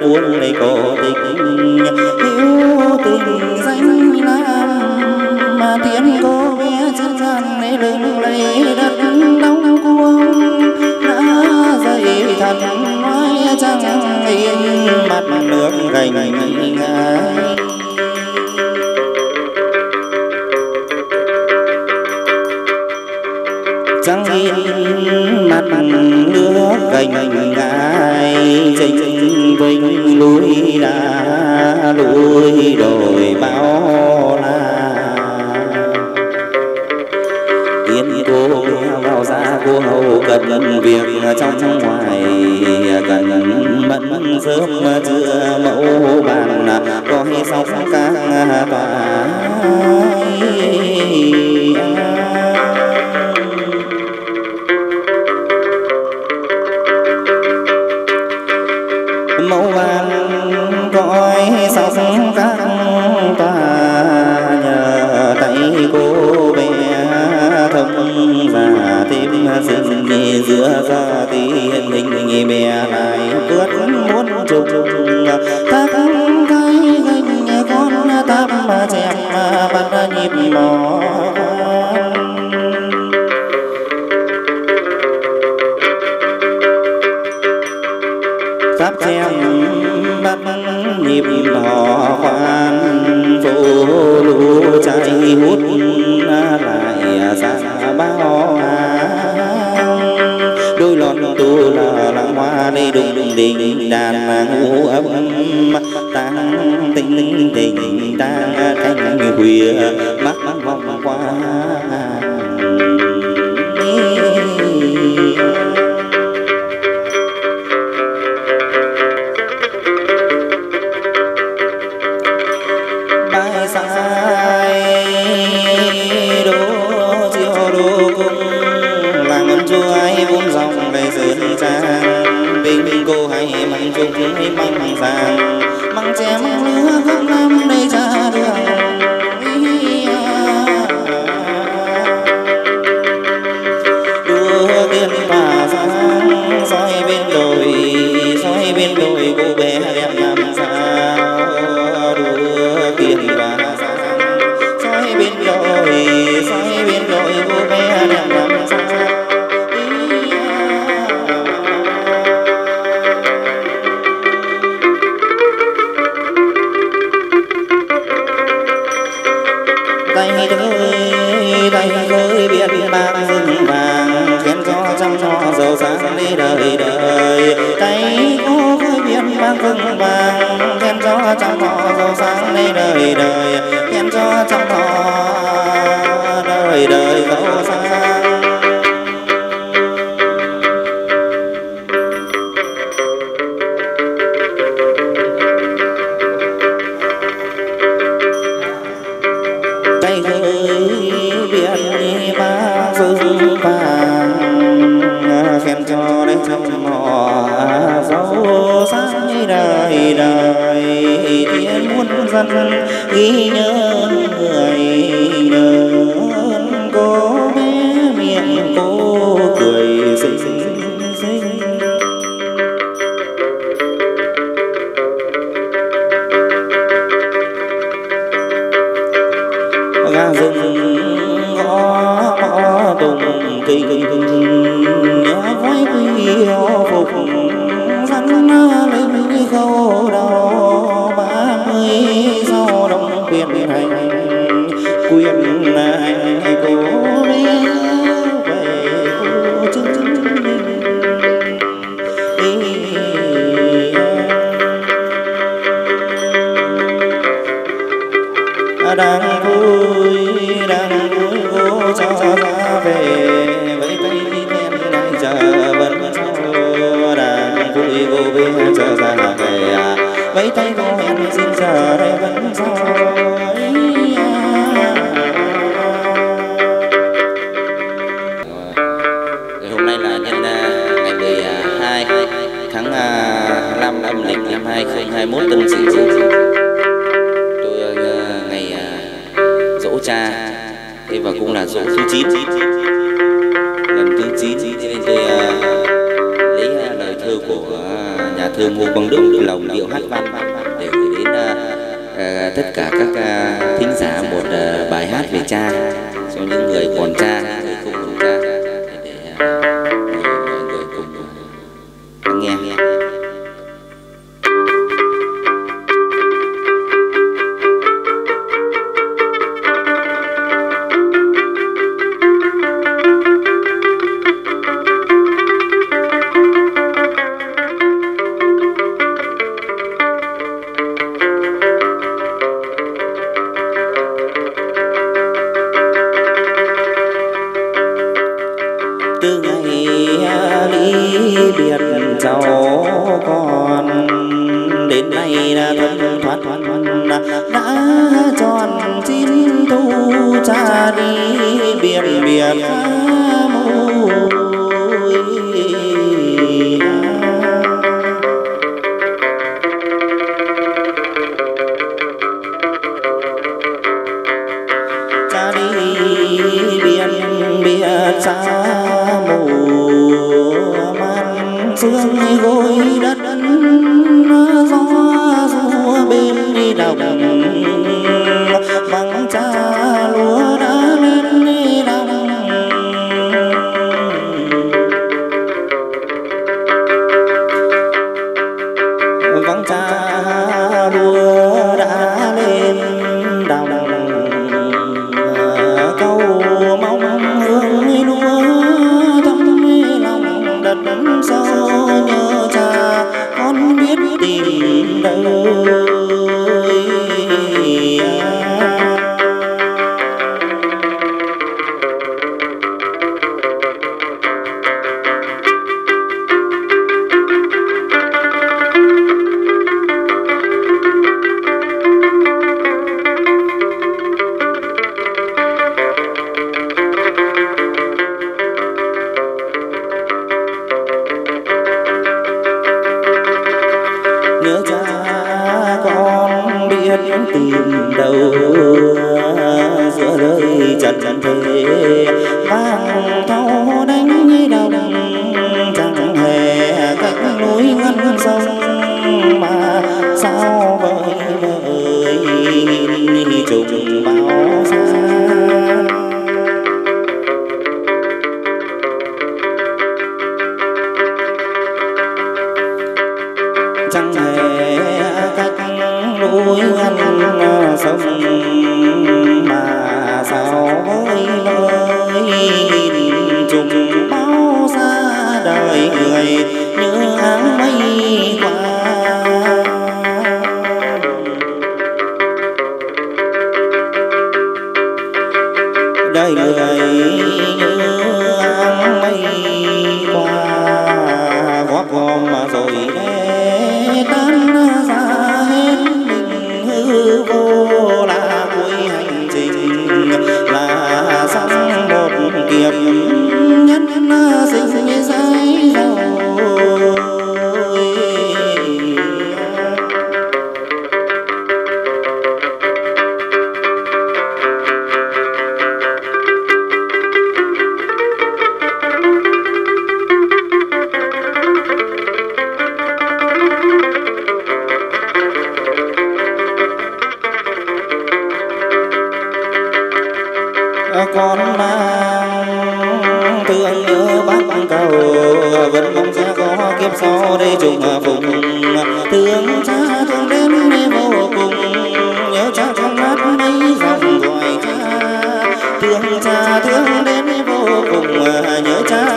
buông này có tình hiếu tình danh lam mà tiếng cô bé chân gian này lưng lấy đất đóng cuông đã dậy thật nói chẳng yên mặt nước gành ngái chẳng yên mặt nước gành ngái chênh vinh lối đã lối đồi bao la tiến cô vào ra cô hầu cần việc trong ngoài cần mẫn sớm chưa mẫu bàn có hay sóng các tòa mẫu bàn gọi sóng các tòa nhờ tay cô bé thông và thêm sinh giữa ra tiền hình bé lại bước muốn trục ta không thấy gánh con tắm mà chém bắt nhịp mò sắp chém bắt nhịp hò khoan phố lũ chạy hút lại xa bao đôi lon tu là lăng hoa đây đùng đình đàn ngũ ấm tăng tình tình ta thanh khuya mắt vòng qua cô hay măng chung hay măng vàng măng chém lứa không năm đây ra đường đua tiên và sáng soi bên đồi cô bé đẹp làm sao đua tiên và sáng soi bên đồi cô bé đẹp làm sao tay với biển bạc rừng vàng khen cho trăm cho giàu sang đi đời đời tay cô với biển bạc rừng vàng khen cho trăm cho giàu sang đi đời đời khen cho trăm cho đời đời giàu sang khen cho đến trăm họ giàu sang đời đời thiên muôn dân ghi nhớ người đơn cô bé miệng cô cười xinh xinh gà rừng gõ tùng kinh với quy phục rắn lấy khâu đầu 30 sau đông quyền hành quyền này cô bé về cô chứng đang vui cô cho ra về với tay khen đang chờ vẫn sau đang vui cô bé cho ra về với tay cô em xin chờ đây vẫn sau hôm nay là nhân ngày 12 tháng 5 âm lịch năm 2021 Tân Sửu. Tôi ngày giỗ cha, thế và cũng là giỗ thứ 9, lần thứ 9, cho nên tôi lấy lời thơ của nhà thơ Ngô Quang Đức lồng điệu hát văn để gửi đến tất cả các thính giả một bài hát về cha cho những người còn cha, người không còn cha, để mọi người cùng nghe. Từ ngày ly biệt cháu con đến nay đã thấm thoát đã tròn 9 thu cha đi biệt biệt môi. Cha đi biệt biệt xa mùa màn sương gối đất gió rùa bên đi đồng vắng cha lúa đã lên đi đồng vắng cha lúa đã lên đồng câu mong hương lúa thắm lòng đất sâu nhớ cha con biết tìm đâu. Nhớ cha con biết tìm đâu giữa đời trần thế vang thâu đánh đồng chẳng hề cách núi ngăn sông mà sao vơi vơi trùng bao xa. Chẳng hề cách núi ngăn sông mà sao với nơi trùng bao xa đời người như áng mây qua. Đời người như áng mây qua góp gom mà rồi tan ra hết mình hư vô là cuối hành trình là xong một kiếp nhất sinh dãi dầu. Con mang thương nhớ Bắc Cầu vẫn mong sẽ có kiếp sau đây trùng phùng thương cha thương đến vô cùng nhớ cha trong mắt mấy dòng gọi cha thương cha thương đến vô cùng nhớ cha